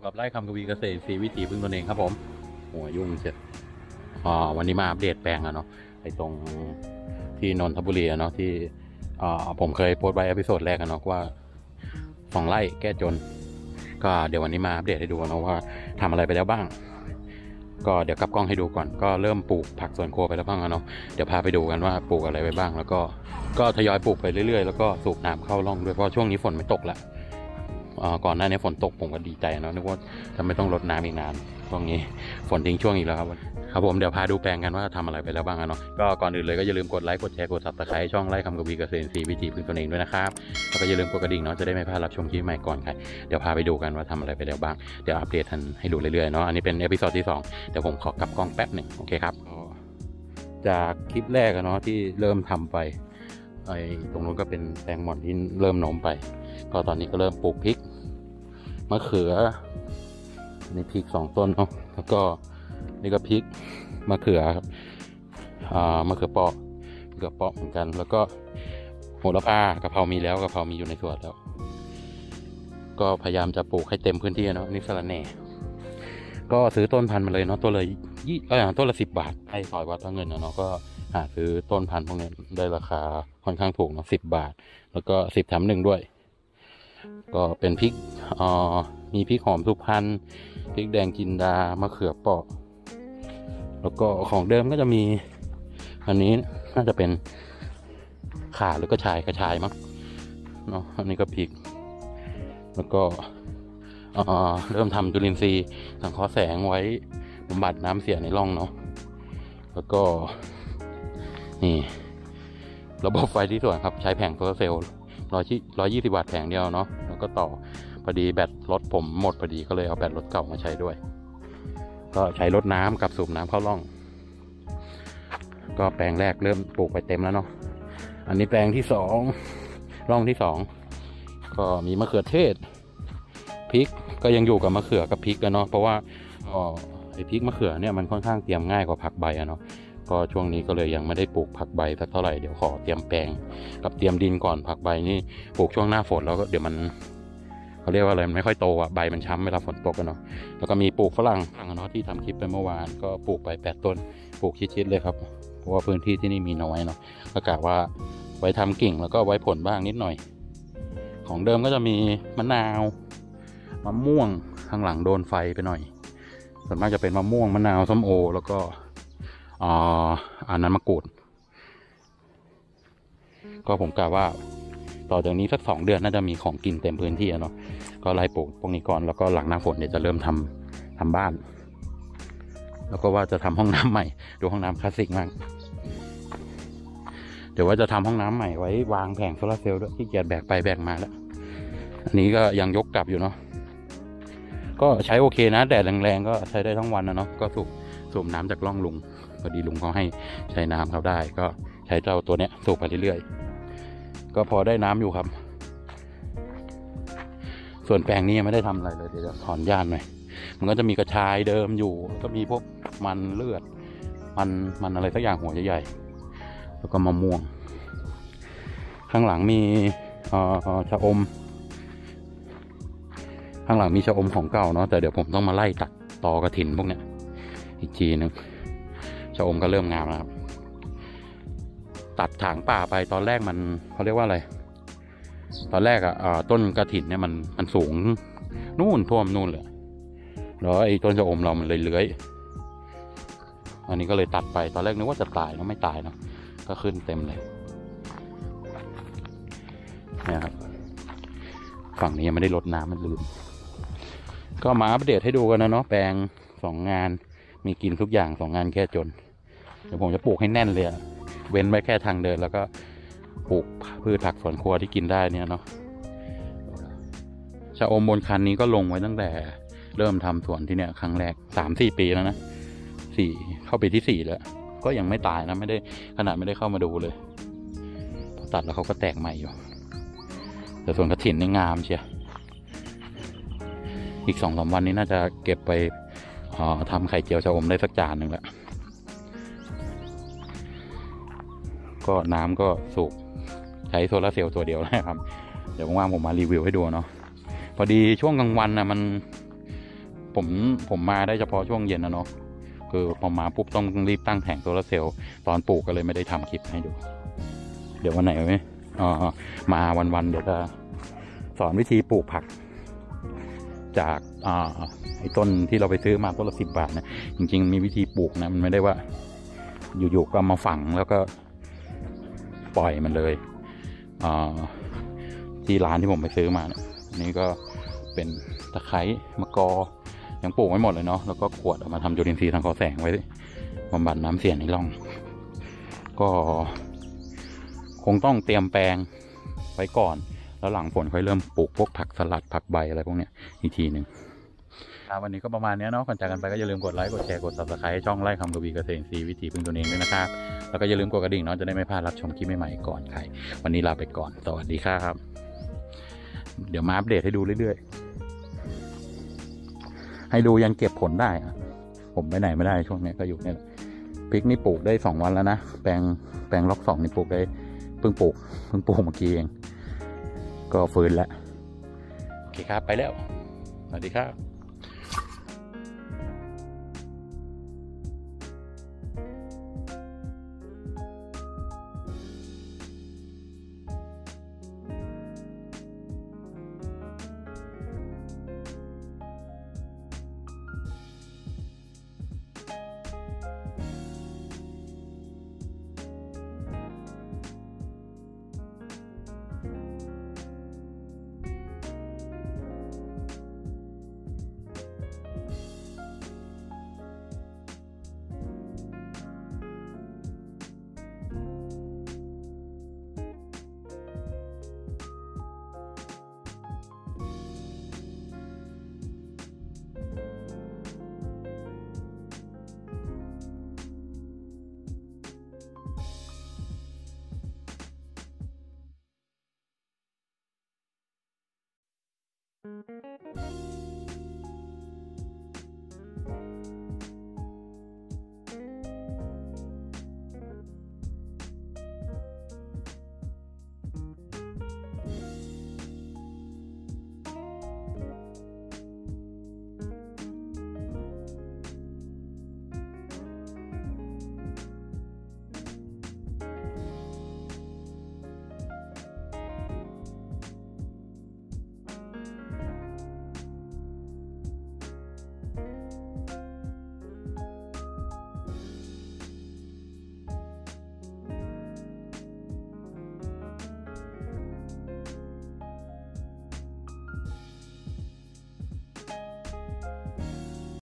อยู่กับไร่คำกวีเกษตรซีวิถีพึ่งตนเองครับผมหัวยุ่งเสร็จวันนี้มาอัปเดตแปลงอะเนาะไอตรงที่นนทบุรีเนาะที่ผมเคยโพสต์ไว้เอพิโซดแรกกันเนาะว่า2 ไร่แก้จนก็เดี๋ยววันนี้มาอัปเดตให้ดูเนาะว่าทำอะไรไปแล้วบ้างก็เดี๋ยวกลับกล้องให้ดูก่อนก็เริ่มปลูกผักสวนครัวไปแล้วบ้างเนาะเดี๋ยวพาไปดูกันว่าปลูกอะไรไปบ้างแล้วก็ทยอยปลูกไปเรื่อยๆแล้วก็สูบน้ำเข้าร่องด้วยเพราะช่วงนี้ฝนไม่ตกละก่อนหน้านี้ฝนตกผมก็ดีใจเนาะนึกว่าจะไม่ต้องรดน้ำอีกนานช่วงนี้ฝนทิ้งช่วงอีกแล้วครับผมเดี๋ยวพาดูแปลงกันว่าทำอะไรไปแล้วบ้างเนาะก็ก่อนอื่นเลยก็อย่าลืมกดไลค์กดแชร์กด Subscribe ช่องไร่คำกวีเกษตรซีวิถีพึ่งตนเองด้วยนะครับแล้วก็อย่าลืมกดกระดิ่งเนาะจะได้ไม่พลาดรับชมคลิปใหม่ก่อนใครเดี๋ยวพาไปดูกันว่าทำอะไรไปแล้วบ้างเดี๋ยวอัปเดตให้ดูเรื่อยๆเนาะอันนี้เป็นเอพิโซดที่2เดี๋ยวผมขอกลับกล้องแป๊บหนึ่งโอเคครับจากคลิปแรกเนาะที่เริ่มทำไปตรงนู้นก็เป็นแตงหม่อนที่เริ่มโน้มไปก็ตอนนี้ก็เริ่มปลูกพริกมะเขือนี่พริก2 ต้นเนาะแล้วก็นี่ก็พริกมะเขือครับมะเขือเปาะเหมือนกันแล้วก็โหระพากะเพรามีแล้วกะเพรามีอยู่ในสวนแล้วก็พยายามจะปลูกให้เต็มพื้นที่เนาะนี่สะระแหน่ก็ซื้อต้นพันธุ์มาเลยเนาะตัวเลยต้นละ10 บาทให้ซอยวัดพระเงินเนาะก็หาซื้อต้นพันธุ์พวกนี้ได้ราคาค่อนข้างถูกเนาะ10 บาทแล้วก็10 แถม 1ด้วยก็เป็นพริกมีพริกหอมสุพรรณพริกแดงจินดามะเขือเปาะแล้วก็ของเดิมก็จะมีอันนี้น่าจะเป็นข่าหรือกระชายมั้งเนาะอันนี้ก็พริกแล้วก็เริ่มทำจุลินทรีย์สังเคราะห์แสงไว้บำบัดน้ำเสียในร่องเนาะแล้วก็นี่ระบบไฟที่สวนครับใช้แผงโซลาร์เซลล์120 วัตต์แผงเดียวเนาะแล้วก็ต่อพอดีแบตรถผมหมดพอดีก็เลยเอาแบตรถเก่ามาใช้ด้วยก็ใช้รดน้ำกับสูบน้ำเข้าร่องก็แปลงแรกเริ่มปลูกไปเต็มแล้วเนาะอันนี้แปลงที่2ร่องที่2ก็มีมะเขือเทศพริกก็ยังอยู่กับมะเขือกับพริกกันเนาะเพราะว่าไอ้พริกมะเขือเนี่ยมันค่อนข้างเตรียมง่ายกว่าผักใบเนาะก็ช่วงนี้ก็เลยยังไม่ได้ปลูกผักใบสักเท่าไหร่เดี๋ยวขอเตรียมแปลงกับเตรียมดินก่อนผักใบนี่ปลูกช่วงหน้าฝนแล้วก็เดี๋ยวมันเขาเรียกว่าอะไรไม่ค่อยโตอ่ะใบมันช้ำเวลาฝนตกกันเนาะแล้วก็มีปลูกฝรั่งเนาะที่ทำคลิปไปเมื่อวานก็ปลูกไป8 ต้นปลูกชิดๆเลยครับเพราะว่าพื้นที่ที่นี่มีน้อยเนาะก็กะว่าไว้ทำกิ่งแล้วก็ไว้ผลบ้างนิดหน่อยของเดิมก็จะมีมะนาวมะม่วงข้างหลังโดนไฟไปหน่อยส่วนมากจะเป็นมะม่วงมะนาวส้มโอแล้วก็อันนั้นมะกรูดก็ผมกะว่าต่อจากนี้สัก2 เดือนน่าจะมีของกินเต็มพื้นที่เนาะก็ไล่ปลูกพวกนี้ก่อนแล้วก็หลังหน้าฝนเดี๋ยวจะเริ่มทำบ้านแล้วก็ว่าจะทำห้องน้ำใหม่ดูห้องน้ำคลาสสิกมากเดี๋ยวว่าจะทำห้องน้ำใหม่ไว้วางแผงโซลาร์เซลล์ด้วยที่เกียจแบกไปแบกมาแล้วอันนี้ก็ยังยกกลับอยู่เนาะก็ใช้โอเคนะแดดแรงๆก็ใช้ได้ทั้งวันนะเนาะก็สูบน้ำจากร่องลุงพอดีลุงเขาให้ใช้น้ำเขาได้ก็ใช้เจ้าตัวเนี้ยสูบไปเรื่อยๆก็พอได้น้ำอยู่ครับส่วนแปลงนี้ยังไม่ได้ทำอะไรเลยเดี๋ยวถอนหญ้าหน่อยมันก็จะมีกระชายเดิมอยู่ก็มีพวกมันเลือดมันอะไรสักอย่างหัวใหญ่ๆแล้วก็มะม่วงข้างหลังมีชะอมข้างหลังมีชะอมของเก่าเนาะแต่เดี๋ยวผมต้องมาไล่ตัดตอกระถินพวกเนี้ยอีกทีนึงชะอมก็เริ่มงามแล้วครับตัดถางป่าไปตอนแรกมันเขาเรียกว่าอะไรตอนแรกต้นกระถินเนี่ยมันสูงนู่นท่วมนู่นเลยแล้วไอ้ต้นชะอมเรามันเลยเลื้อยอันนี้ก็เลยตัดไปตอนแรกนึกว่าจะตายแล้วไม่ตายเนาะก็ขึ้นเต็มเลยเนี่ยครับฝั่งนี้ยังไม่ได้รดน้ำมันลืมก็มาอัปเดตให้ดูกันนะเนาะแปลง2 งานมีกินทุกอย่าง2 งานแค่จนเดี๋ยวผมจะปลูกให้แน่นเลยเว้นไว้แค่ทางเดินแล้วก็ปลูกพืชผักสวนครัวที่กินได้เนี่ยเนาะชะอมบนคันนี้ก็ลงไว้ตั้งแต่เริ่มทำสวนที่เนี่ยครั้งแรก3-4 ปีแล้วนะเข้าไปที่4แล้วก็ยังไม่ตายนะไม่ได้ขนาดไม่ได้เข้ามาดูเลยพอตัดแล้วเขาก็แตกใหม่อยู่แต่ส่วนกระถินนี่งามเชียอีก2-3 วันนี้น่าจะเก็บไปทำไข่เจียวชะอมได้สักจานหนึ่งแล้วก็น้ำก็สูบใช้โซลาร์เซลล์ตัวเดียวนะครับเดี๋ยวว่างๆผมมารีวิวให้ดูเนาะพอดีช่วงกลางวันนะมันผมผมมาได้เฉพาะช่วงเย็นนะเนาะคือพอมาปุ๊บต้องรีบตั้งแผงโซลาร์เซลล์ตอนปลูกก็เลยไม่ได้ทำคลิปให้ดูเดี๋ยววันไหนไหมมาวันเดี๋ยวจะสอนวิธีปลูกผักจากไอ้ต้นที่เราไปซื้อมาต้นละ10 บาทนะจริงๆมีวิธีปลูกนะมันไม่ได้ว่าอยู่ๆก็มาฝังแล้วก็ปล่อยมันเลยที่ร้านที่ผมไปซื้อมาเนี่ยนี่ก็เป็นตะไคร้มะกอยังปลูกไม่หมดเลยเนาะแล้วก็ขวดเอามาทำจุลินทรีย์ทางกอแสงไว้บำบัดน้ำเสียในร่องก็คงต้องเตรียมแปลงไว้ก่อนแล้วหลังฝนค่อยเริ่มปลูกพวกผักสลัดผักใบอะไรพวกเนี้ยอีกทีหนึ่งวันนี้ก็ประมาณนี้เนาะก่อนจากกันไปก็อย่าลืมกดไลค์กดแชร์กด Subscribe ช่องไร่คำกวีเกษตรอินทรีย์วิถีพึ่งตนเองด้วยนะครับแล้วก็อย่าลืมกดกระดิ่งเนาะจะได้ไม่พลาดรับชมคลิปใหม่ๆก่อนใครวันนี้ลาไปก่อนสวัสดีครับเดี๋ยวมาอัปเดตให้ดูเรื่อยๆให้ดูยันเก็บผลได้ผมไปไหนไม่ได้ช่วงนี้ก็อยู่เนี่ยพริกนี่ปลูกได้2 วันแล้วนะแปลงล็อก2นี่ปลูกได้เพิ่งปลูกเมื่อกี้เองก็ฟื้นแล้วโอเคครับไปแล้วสวัสดีครับ